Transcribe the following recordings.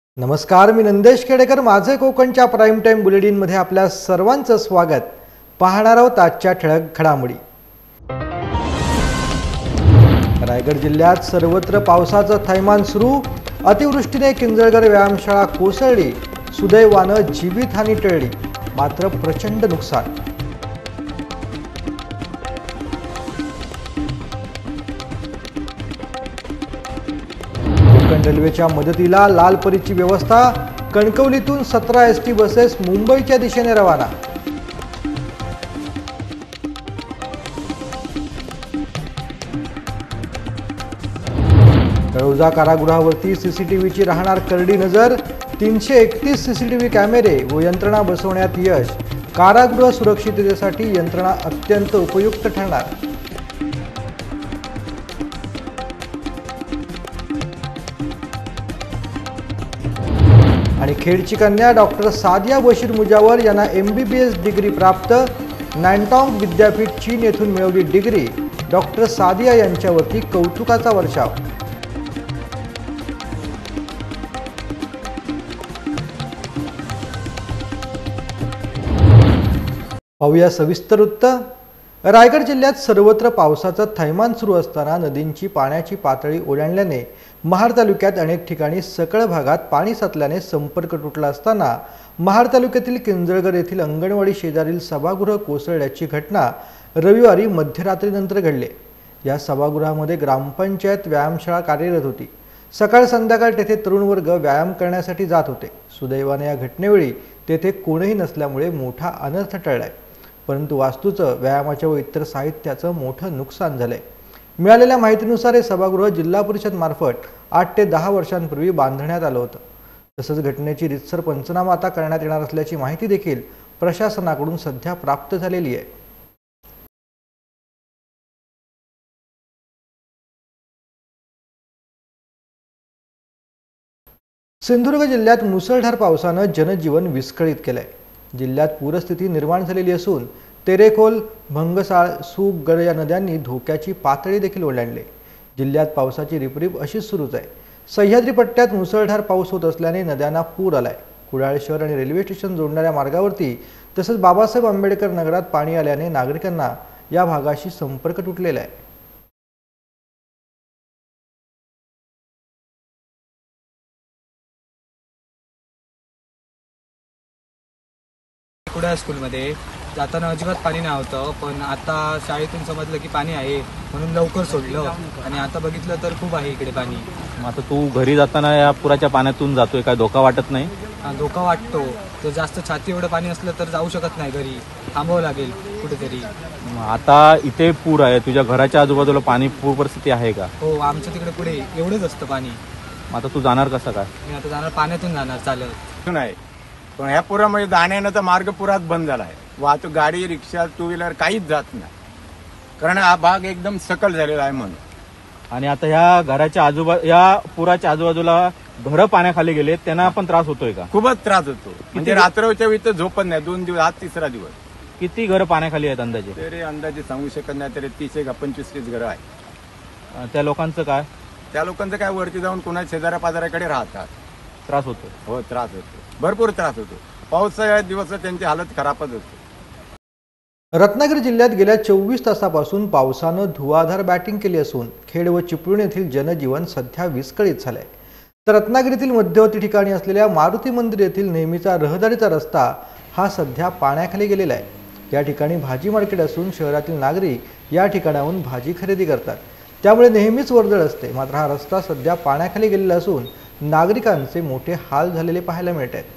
नमस्कार, मी नंदेश खेडेकर. माझे कोकणच्या प्राईम टाइम बुलेटिन मध्ये आपल्या सर्वांचं स्वागत. पाहणार आहोत आजच्या ठळक घडामोडी. रायगड जिल्ह्यात सर्वत्र पावसाचं थैमान सुरू. अतिवृष्टीने किंजळगर व्यायामशाळा कोसळली. सुदैवानं जीवितहानी टळली, मात्र प्रचंड नुकसान. कोकण रेल्वेच्या मदतीला लालपरीची व्यवस्था. कणकवलीतून 17 एसटी बसेस मुंबईच्या दिशेने रवाना. तळोजा कारागृहावरती सीसीटीव्हीची राहणार करडी नजर. 331 सीसीटीव्ही कॅमेरे व यंत्रणा बसवण्यात यश. कारागृह सुरक्षिततेसाठी यंत्रणा अत्यंत उपयुक्त ठरणार. आणि खेडची कन्या डॉक्टर सादिया बशीर मुजावर यांना MBBS डिग्री प्राप्त. नॅनटॉंग विद्यापीठ चीन येथून मिळवली डिग्री. डॉक्टर सादिया यांच्यावरती कौतुकाचा वर्षाव. पाहूया सविस्तर वृत्त. रायगड जिल्ह्यात सर्वत्र पावसाचं थैमान सुरू असताना नदींची पाण्याची पातळी ओलांडल्याने महाड तालुक्यात अनेक ठिकाणी सकळ भागात पाणी साचल्याने संपर्क तुटला असताना महाड तालुक्यातील किंजळगर येथील अंगणवाडी शेजारील सभागृह कोसळल्याची घटना रविवारी मध्यरात्रीनंतर घडली. या सभागृहामध्ये ग्रामपंचायत व्यायामशाळा कार्यरत होती. सकाळ संध्याकाळ तेथे तरुण वर्ग व्यायाम करण्यासाठी जात होते. सुदैवाने या घटनेवेळी तेथे कोणीही नसल्यामुळे मोठा अनर्थ टळलाय. परंतु वास्तूचं, व्यायामाच्या व इतर साहित्याचं मोठं नुकसान झालंय. मिळालेल्या माहितीनुसार हे सभागृह जिल्हा परिषद मार्फत 8 ते 10 वर्षांपूर्वी बांधण्यात आलं होतं. तसंच घटनेची रीतसर पंचनामा आता करण्यात येणार असल्याची माहिती देखील प्रशासनाकडून सध्या प्राप्त झालेली आहे. सिंधुदुर्ग जिल्ह्यात मुसळधार पावसानं जनजीवन विस्कळीत केलंय. जिल्ह्यात पूरस्थिती निर्माण झालेली असून तेरेखोल, भंगसाळ, सूपगड या नद्यांनी धोक्याची पातळी देखील ओलांडली. जिल्ह्यात पावसाची रिपरिप अशीच सुरूच आहे. सह्याद्री पट्ट्यात मुसळधार पाऊस होत असल्याने नद्यांना पूर आलाय. कुडाळ शहर आणि रेल्वे स्टेशन जोडणाऱ्या मार्गावरती तसंच बाबासाहेब आंबेडकर नगरात पाणी आल्याने नागरिकांना या भागाशी संपर्क तुटलेला आहे. कुडाळ स्कूलमध्ये जाताना अजिबात पाणी नव्हतं, पण आता शाळेतून समजलं की पाणी आहे म्हणून लवकर सोडलं आणि आता बघितलं तर खूप आहे इकडे पाणी. आता तू घरी जाताना या पुराच्या पाण्यातून जातोय, काय धोका वाटत नाही? धोका वाटतो. जर जास्त छाती एवढं पाणी असलं तर जाऊ शकत नाही घरी, थांबावं लागेल कुठेतरी. आता इथे पूर आहे, तुझ्या घराच्या आजूबाजूला पाणी पूर परिस्थिती आहे का? हो, आमच्या तिकडे पुढे एवढंच असतं पाणी. आता तू जाणार कसं काय? मी आता जाणार पाण्यातून जाणार चालत. नाही, पण ह्या पुरामध्ये जाण्याचा मार्ग पुरात बंद झाला आहे. वाहतूक, गाडी, रिक्षा, टू व्हीलर काहीच जात नाही, कारण हा भाग एकदम सकल झालेला आहे म्हणून. आणि आता ह्या घराच्या या पुराच्या आजूबाजूला घरं पाण्याखाली गेले, त्यांना पण त्रास होतोय का? खूपच त्रास होतो. म्हणजे रात्रच्या वेळी झोपत नाही. 2 दिवस, आज 3रा दिवस. किती घरं पाण्याखाली आहेत अंदाजे? तरी अंदाजे सांगू शकत नाही, तरी 30-25 घरं आहे. त्या लोकांचं काय? त्या लोकांचं काय, वरती जाऊन कोणा शेजाऱ्या पाजाऱ्याकडे राहतात. त्रास होतो? हो, त्रास होतो, भरपूर त्रास होतो. पावसाळ्यात दिवस त्यांची हालत खराबच होते. रत्नागिरी जिल्ह्यात गेल्या 24 तासापासून पावसानं धुवाधार बॅटिंग केली असून खेड व चिपळूण येथील जनजीवन सध्या विस्कळीत झालंय. तर रत्नागिरीतील मध्यवर्ती ठिकाणी असलेल्या मारुती मंदिर येथील नेहमीचा रहदारीचा रस्ता हा सध्या पाण्याखाली गेलेला आहे. या ठिकाणी भाजी मार्केट असून शहरातील नागरिक या ठिकाणाहून भाजी खरेदी करतात, त्यामुळे नेहमीच वर्दळ असते. मात्र हा रस्ता सध्या पाण्याखाली गेलेला असून नागरिकांचे मोठे हाल झालेले पाहायला मिळत आहेत.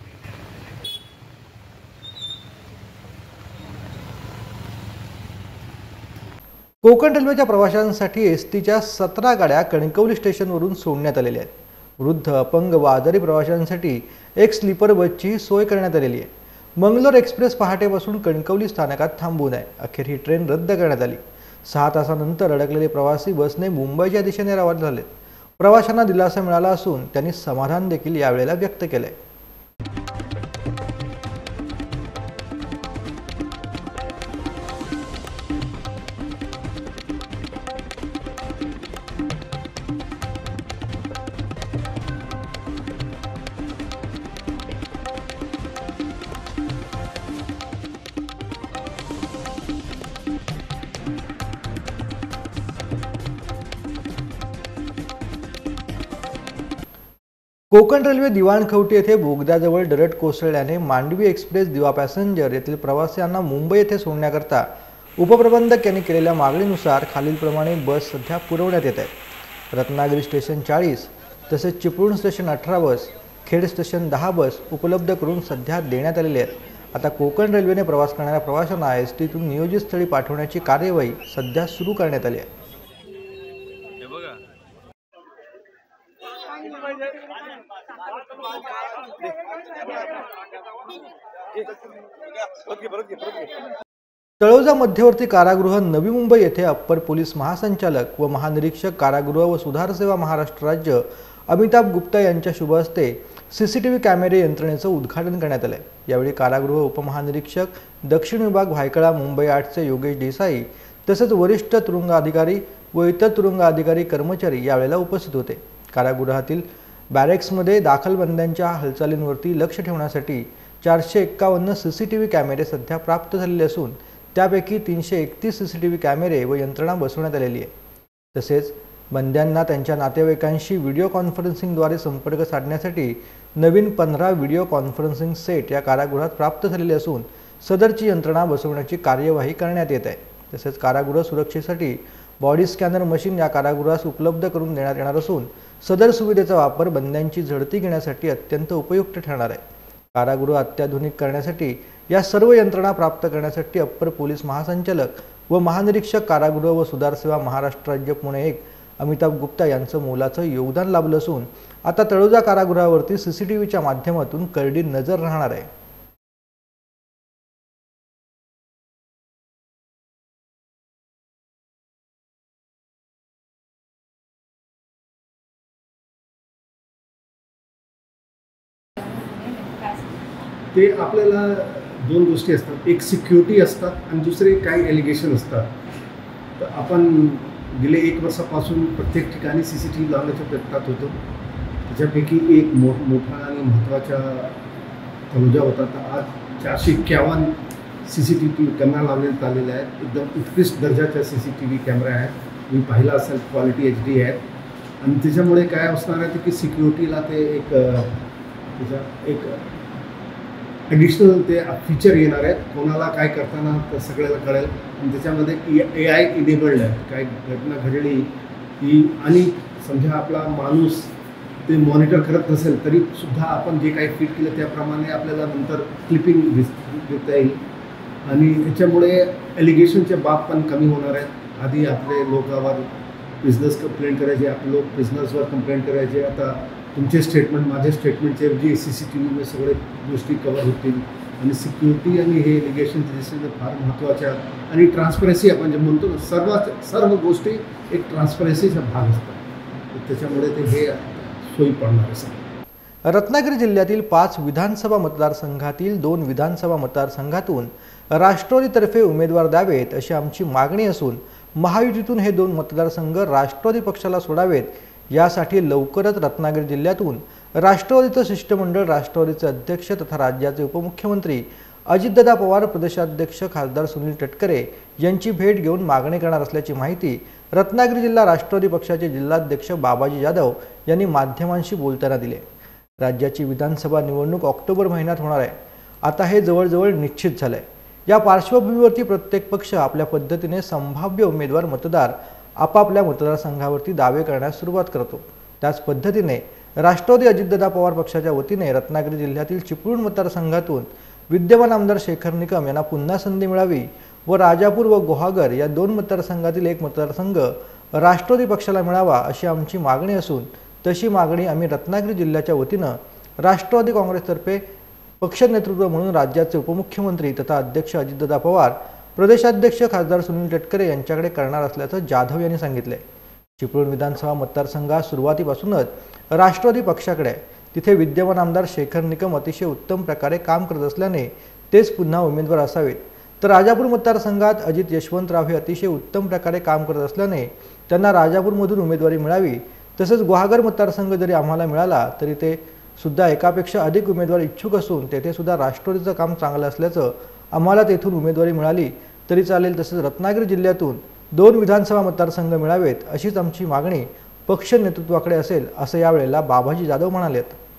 कोकण रेल्वेच्या प्रवाशांसाठी एसटीच्या 17 गाड्या कणकवली स्टेशनवरून सोडण्यात आलेल्या आहेत. वृद्ध, अपंग व आजारी प्रवाशांसाठी एक स्लीपर बसची सोय करण्यात आलेली आहे. मंगलोर एक्सप्रेस पहाटेपासून कणकवली स्थानकात थांबून आहे. अखेर ही ट्रेन रद्द करण्यात आली. 6 तासानंतर अडकलेले प्रवासी बसने मुंबईच्या दिशेने रवाना झालेत. प्रवाशांना दिलासा मिळाला असून त्यांनी समाधान देखील यावेळेला व्यक्त केलंय. कोकण रेल्वे दिवाणखवटी येथे बोगद्याजवळ दरड कोसळल्याने मांडवी एक्सप्रेस दिवा पॅसेंजर येथील प्रवाशांना मुंबई येथे सोडण्याकरता उपप्रबंधक यांनी केलेल्या मागणीनुसार खालीलप्रमाणे बस सध्या पुरवण्यात येत आहे। रत्नागिरी स्टेशन 40 तसेच Chiplun station 18 bus, Khed station 10 bus उपलब्ध करून सध्या देण्यात आलेले आहेत। आता कोकण रेल्वेने प्रवास करणाऱ्या प्रवाशांना एसटीतून नियोजित स्थळी पाठवण्याची कार्यवाही सध्या सुरू करण्यात आली आहे। तळोजा मध्यवर्ती कारागृह नवी मुंबई येथे अप्पर पोलीस महासंचालक व महानिरीक्षक कारागृह व सुधार सेवा महाराष्ट्र राज्य अमिताभ गुप्ता यांच्या शुभ हस्ते सीसीटीव्ही कॅमेरे यंत्रणेचं उद्घाटन करण्यात आले। यावेळी कारागृह उपमहानिरीक्षक दक्षिण विभाग भायखळा मुंबई 8चे योगेश देसाई तसेच वरिष्ठ तुरुंग अधिकारी व इतर तुरुंग अधिकारी कर्मचारी यावेळेला उपस्थित होते। कारागृहातील बॅरेक्समध्ये दाखल बंद्यांच्या हालचालींवरती लक्ष ठेवण्यासाठी 451 सीसीटीव्ही कॅमेरे सध्या प्राप्त झालेले असून त्यापैकी 331 सीसीटीव्ही कॅमेरे व यंत्रणा बसवण्यात आलेली आहे। तसेच बंद्यांना त्यांच्या नातेवाईकांशी व्हिडिओ कॉन्फरन्सिंगद्वारे संपर्क साधण्यासाठी नवीन 15 व्हिडिओ कॉन्फरन्सिंग सेट या कारागृहात प्राप्त झालेले असून सदरची यंत्रणा बसवण्याची कार्यवाही करण्यात येत आहे। तसेच कारागृह सुरक्षेसाठी बॉडी स्कॅनर मशीन या कारागृहास उपलब्ध करून देण्यात येणार असून सदर सुविधेचा वापर बंद्यांची झडती घेण्यासाठी अत्यंत उपयुक्त ठरणार आहे। कारागृह अत्याधुनिक करण्यासाठी या सर्व यंत्रणा प्राप्त करण्यासाठी अप्पर पोलीस महासंचालक व महानिरीक्षक कारागृह व सुधार सेवा महाराष्ट्र राज्य पुणे 1 अमिताभ गुप्ता यांचं मोलाचं योगदान लाभलं असून आता तळोजा कारागृहावरती सीसीटीव्हीच्या माध्यमातून करडी नजर राहणार आहे। ते आपल्याला दोन गोष्टी असतात, एक सिक्युरिटी असतात आणि दुसरे काही एलिगेशन असतात। तर आपण गेले 1 वर्षापासून प्रत्येक ठिकाणी सीसीटीव्ही लावण्याच्या प्रयत्नात होतो। त्याच्यापैकी एक मोठा आणि महत्त्वाचा तळोजा होता। तर आज 451 सीसीटीव्ही कॅमेरा लावण्यात आलेले आहेत। एकदम उत्कृष्ट दर्जाचा सीसीटीव्ही कॅमेरा आहे, मी पाहिला असेल, क्वालिटी HD आहे। आणि त्याच्यामुळे काय असणार आहे की सिक्युरिटीला ते एक ॲडिशनल ते फीचर येणार आहेत, कोणाला काय करताना तर सगळ्याला कळेल। आणि त्याच्यामध्ये AI इनेबल्ड आहे, काय घटना घडली की आणि समजा आपला माणूस ते मॉनिटर करत नसेल तरी सुद्धा आपण जे काही फिट केलं त्याप्रमाणे आपल्याला नंतर क्लिपिंग देता येईल। आणि याच्यामुळे एलिगेशनचे बाब पण कमी होणार आहेत। आधी आपले लोकांवर बिझनेस कंप्लेंट करायचे, आपले लोक बिझनेसवर कंप्लेंट करायचे, आता तुमचे स्टेटमेंट माझे स्टेटमेंटचे जे सीसीटीव्हीमध्ये सगळे गोष्टी कव्हर होतील। आणि सिक्युरिटी आणि हे एलिगेशनचे दिसणे फार महत्त्वाचे आहेत। आणि ट्रान्सपरन्सी आपण जे म्हणतो ना, सर्व गोष्टी एक ट्रान्सपरन्सीचा भाग असतात, त्याच्यामुळे ते हे सोयी पडणार असेल। रत्नागिरी जिल्ह्यातील 5 विधानसभा मतदारसंघातील 2 विधानसभा मतदारसंघातून राष्ट्रवादीतर्फे उमेदवार द्यावेत अशी आमची मागणी असून महायुतीतून हे 2 मतदारसंघ राष्ट्रवादी पक्षाला सोडावेत यासाठी लवकरच रत्नागिरी जिल्ह्यातून राष्ट्रवादीचं शिष्टमंडळ राष्ट्रवादीचे अध्यक्ष तथा राज्याचे उपमुख्यमंत्री अजितदादा पवार, प्रदेशाध्यक्ष खासदार सुनील तटकरे यांची भेट घेऊन मागणी करणार असल्याची माहिती रत्नागिरी जिल्हा राष्ट्रवादी पक्षाचे जिल्हाध्यक्ष बाबाजी जाधव यांनी माध्यमांशी बोलताना दिले। राज्याची विधानसभा निवडणूक ऑक्टोबर महिन्यात होणार आहे। आता हे जवळजवळ निश्चित झालंय। या पार्श्वभूमीवरती प्रत्येक पक्ष आपल्या पद्धतीने संभाव्य उमेदवार मतदार आपापल्या मतदारसंघावरती दावे करण्यास सुरुवात करतो। त्याच पद्धतीने राष्ट्रवादी अजितदादा पवार पक्षाच्या वतीने रत्नागिरी जिल्ह्यातील चिपळूण मतदारसंघातून विद्यमान आमदार शेखर निकम यांना पुन्हा संधी मिळावी व राजापूर व गुहागर या 2 मतदारसंघातील एक मतदारसंघ राष्ट्रवादी पक्षाला मिळावा अशी आमची मागणी असून तशी मागणी आम्ही रत्नागिरी जिल्ह्याच्या वतीनं राष्ट्रवादी काँग्रेसतर्फे पक्ष नेतृत्व म्हणून राज्याचे उपमुख्यमंत्री तथा अध्यक्ष अजितदादा पवार, प्रदेशाध्यक्ष खासदार सुनील तटकरे यांच्याकडे करणार असल्याचं जाधव यांनी सांगितले। चिपळूण विधानसभा मतदारसंघात सुरुवातीपासूनच राष्ट्रवादी पक्षाकडे तिथे विद्यमान आमदार शेखर निकम अतिशय उत्तम प्रकारे काम करत असल्याने तेच पुन्हा उमेदवार असावेत, तर राजापूर मतदारसंघात अजित यशवंतराव हे अतिशय उत्तम प्रकारे काम करत असल्याने त्यांना राजापूरमधून उमेदवारी मिळावी। तसेच गुहागर मतदारसंघ जरी आम्हाला मिळाला तरी ते सुद्धा एकापेक्षा अधिक उमेदवार इच्छुक असून तेथे सुद्धा राष्ट्रवादीचं काम चांगलं असल्याचं आम्हाला तेथून उमेदवारी मिळाली तरी चालेल। तसेच रत्नागिरी जिल्ह्यातून 2 विधानसभा मतदारसंघ मिळावेत अशीच आमची मागणी पक्ष नेतृत्वाकडे असेल असं यावेळेला बाबाजी जाधव म्हणालेत।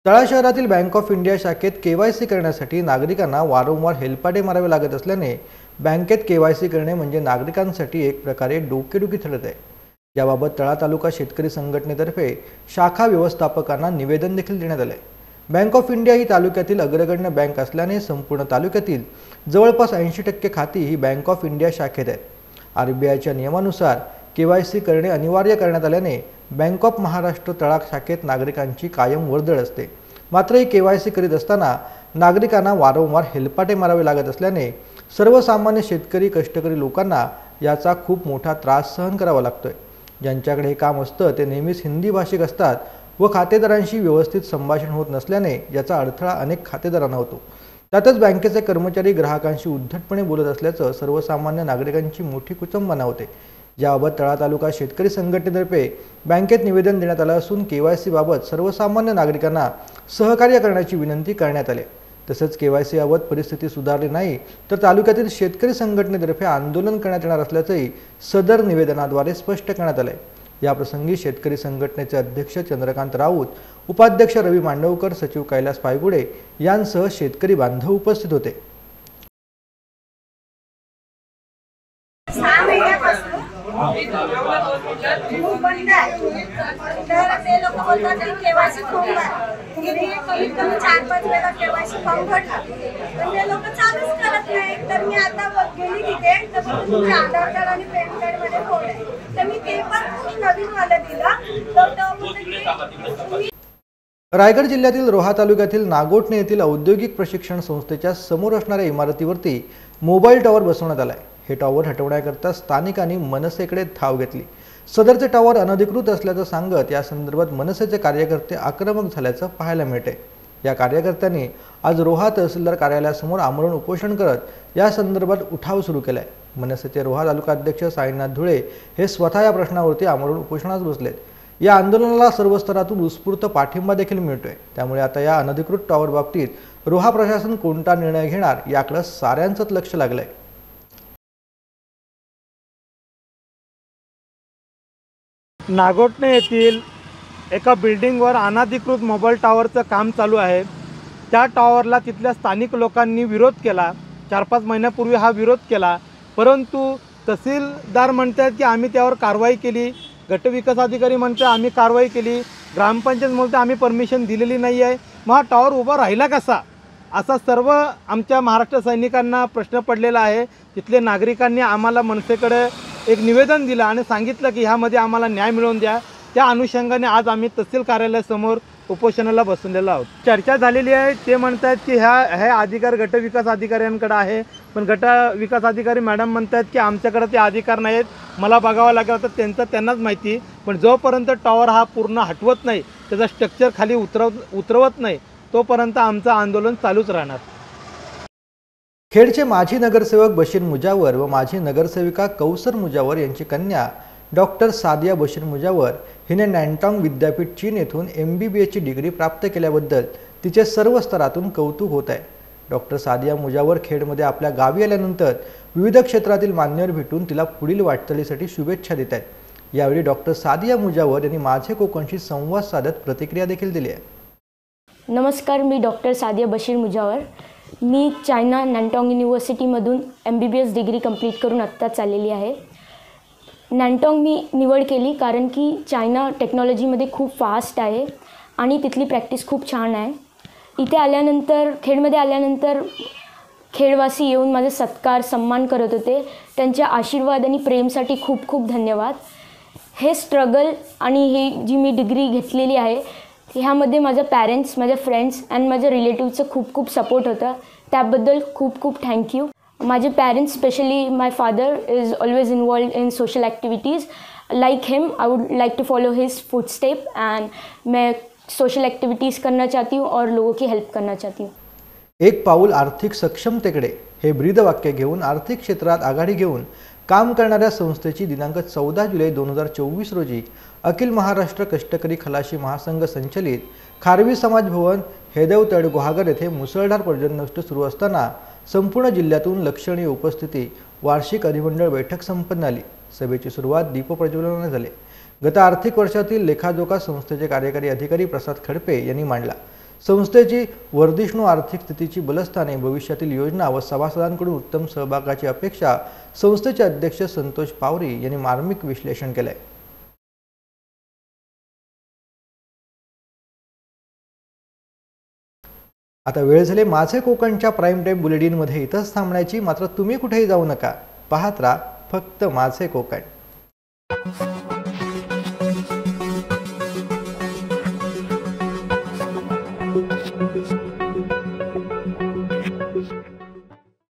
तळा शहरातील बँक ऑफ इंडिया शाखेत KYC करण्यासाठी नागरिकांना वारंवार हेलपाटे मारावे लागत असल्याने बँकेत KYC करणे म्हणजे नागरिकांसाठी एक प्रकारे डोकेदुखी ठरत आहे। याबाबत तळा तालुका शेतकरी संघटनेतर्फे शाखा व्यवस्थापकांना निवेदन देखील देण्यात आले। बँक ऑफ इंडिया ही तालुक्यातील अग्रगण्य बँक असल्याने संपूर्ण तालुक्यातील जवळपास 80% खाती ही बँक ऑफ इंडिया शाखेत आहेत। RBIच्या नियमानुसार KYC करणे अनिवार्य करण्यात आल्याने बँक ऑफ महाराष्ट्र तळा शाखेत नागरिकांची कायम वर्दळ असते। मात्र ही KYC करीत असताना नागरिकांना वारंवार हेलपाटे मारावे लागत असल्याने सर्वसामान्य शेतकरी कष्टकरी लोकांना याचा खूप मोठा त्रास सहन करावा लागतोय। ज्यांच्याकडे हे काम असतं ते नेहमीच हिंदी भाषिक असतात व खातेदारांशी व्यवस्थित संभाषण होत नसल्याने याचा अडथळा अनेक खातेदारांना होतो। त्यातच बँकेचे कर्मचारी ग्राहकांशी उद्धटपणे बोलत असल्याचं सर्वसामान्य नागरिकांची मोठी कुचंबना होते। याबाबत तळा तालुका शेतकरी संघटनेतर्फे बँकेत निवेदन देण्यात आलं असून KYC बाबत सर्वसामान्य नागरिकांना सहकार्य करण्याची विनंती करण्यात आली। तसेच KYC बाबत परिस्थिती सुधारली नाही तर तालुक्यातील शेतकरी संघटनेतर्फे आंदोलन करण्यात येणार असल्याचंही सदर निवेदनाद्वारे स्पष्ट करण्यात आले। याप्रसंगी शेतकरी संघटनेचे अध्यक्ष चंद्रकांत राऊत, उपाध्यक्ष रवी मांडवकर, सचिव कैलास पायगुडे यांसह शेतकरी बांधव उपस्थित होते। 6 महिन्यापासून खूप बंद आहे, तर ते लोक बोलतात की KYC फॉर्म भरा। मी कमीत कमी 4-5 वेळा KYC फॉर्म भरला, पण ते लोक चालूच करत नाही। तर मी आता गेली तिथे तर तुमच्या आधार कार्ड आणि पॅन कार्ड मध्ये कोड आहे, तर मी ते पण नवीन वाला दिला, तर तो म्हणजे रायगड जिल्ह्यातील रोहा तालुक्यातील नागोठणे येथील औद्योगिक प्रशिक्षण संस्थेच्या समोर असणाऱ्या इमारतीवरती मोबाईल टॉवर बसवण्यात आलाय। हे टॉवर हटवण्याकरता स्थानिकांनी मनसेकडे धाव घेतली। सदरचे टॉवर अनधिकृत असल्याचं सांगत या संदर्भात मनसेचे कार्यकर्ते आक्रमक झाल्याचं पाहायला मिळते। या कार्यकर्त्यांनी आज रोहा तहसीलदार कार्यालयासमोर आमरण उपोषण करत या संदर्भात उठाव सुरू केलाय। मनसेचे रोहा तालुका अध्यक्ष साईनाथ धुळे हे स्वतः या प्रश्नावरती आमरण उपोषणास बसलेत। या आंदोलनाला सर्व स्तरातून उत्स्फूर्त पाठिंबा देखील मिळतोय। त्यामुळे आता या अनधिकृत टॉवर बाबतीत रोहा प्रशासन कोणता निर्णय घेणार याकडे साऱ्यांचंच लक्ष लागलंय। नागोठणे येथील एका बिल्डिंगवर अनधिकृत मोबाईल टॉवरचं काम चालू आहे। त्या टॉवरला तिथल्या स्थानिक लोकांनी विरोध केला। 4-5 महिन्यापूर्वी हा विरोध केला, परंतु तहसीलदार म्हणतात की आम्ही त्यावर कारवाई केली, गटविकास अधिकारी म्हणतात आम्ही कारवाई केली, ग्रामपंचायत म्हणते आम्ही परमिशन दिलेली नाही आहे। मग हा टॉवर उभा राहिला कसा, असा सर्व आमच्या महाराष्ट्र सैनिकांना प्रश्न पडलेला आहे। तिथले नागरिकांनी आम्हाला मनसेकडे एक निवेदन दिलं आणि सांगितलं की ह्यामध्ये आम्हाला न्याय मिळवून द्या। त्या अनुषंगाने आज आम्ही तहसील कार्यालयासमोर उपोषणाला बसलेलो आहोत। चर्चा झालेली आहे, ते म्हणतात की हे अधिकार गटविकास अधिकाऱ्यांकडे आहे, पण गटविकास अधिकारी मॅडम म्हणतात की आमच्याकडे ते अधिकार नाहीत, मला बघावं लागेल, तर त्यांनाच माहिती। पण जोपर्यंत टॉवर हा पूर्ण हटवत नाही, त्याचा स्ट्रक्चर खाली उतरवत नाही, तोपर्यंत आमचं आंदोलन चालूच राहणार। खेडचे माजी नगरसेवक बशीर मुजावर व माजी नगरसेविका कौसर मुजावर यांची कन्या डॉक्टर सादिया बशीर मुजावर हिने नॅनटाँग विद्यापीठ चीन येथून MBBSची डिग्री प्राप्त केल्याबद्दल तिचे सर्व स्तरातून कौतुक होत आहे। डॉक्टर सादिया मुजावर खेडमध्ये आपल्या गावी आल्यानंतर विविध क्षेत्रातील मान्यवर भेटून तिला पुढील वाटचालीसाठी शुभेच्छा देत आहेत। यावेळी डॉक्टर सादिया मुजावर यांनी माझे कोकणशी संवाद साधत प्रतिक्रिया देखील दिली आहे। नमस्कार, मी डॉक्टर सादिया बशीर मुजावर। मी चायना नॅनटाँग युनिव्हर्सिटीमधून MBBS डिग्री कंप्लीट करून आत्ताच आलेली आहे। नॅनटाँग मी निवड केली कारण की चायना टेक्नॉलॉजीमध्ये खूप फास्ट आहे आणि तिथली प्रॅक्टिस खूप छान आहे। इथे आल्यानंतर खेडमध्ये आल्यानंतर खेडवासी येऊन माझे सत्कार सन्मान करत होते। त्यांच्या आशीर्वाद आणि प्रेमसाठी खूप खूप धन्यवाद। हे स्ट्रगल आणि ही जी मी डिग्री घेतलेली आहे ह्यामध्ये माझ्या पॅरेंट्स, माझ्या फ्रेंड्स अँड माझ्या रिलेटिव्हचं खूप खूप सपोर्ट होता, त्याबद्दल खूप खूप थँक्यू। माझे parents, specially my father is always involved in social activities. Like him I would like to follow his footstep and मैं सोशल एक्टिविटीज़ करना चाहती हूँ और लोगों की हेल्प करना चाहती हूँ। एक पाऊल आर्थिक सक्षमतेकडे हे ब्रीदवाक्य घेऊन आर्थिक क्षेत्रात आघाडी घेऊन काम करणाऱ्या संस्थेची दिनांक 14 जुलै 2024 रोजी अखिल महाराष्ट्र कष्टकरी खलाशी महासंघ संचलित खारवी समाज भवन हेदेवतड गुहागर येथे मुसळधार पर्जन्यवृष्टी सुरू असताना संपूर्ण जिल्ह्यातून लक्षणीय उपस्थिती वार्षिक अधिमंडळ बैठक संपन्न झाली। सभेची सुरुवात दीपप्रज्वलनाने झाली। गत आर्थिक वर्षातील लेखाजोखा संस्थेचे कार्यकारी अधिकारी प्रसाद खडपे यांनी मांडला। संस्थेची वर्धिष्णू आर्थिक स्थितीची बलस्थाने, भविष्यातील योजना व सभासदांकडून उत्तम सहभागाची अपेक्षा संस्थेचे अध्यक्ष संतोष पावरी यांनी मार्मिक विश्लेषण केले. आता वेळ झाली माझे कोकणच्या प्राईम टाईम बुलेटिनमध्ये इथंच थांबण्याची. मात्र तुम्ही कुठेही जाऊ नका, पाहत राहा फक्त माझे कोकण.